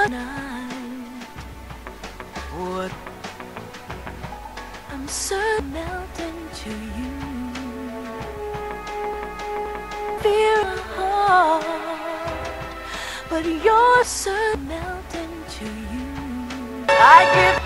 night. What I'm so melting to you. Feel my heart, but you're so melting to you. I give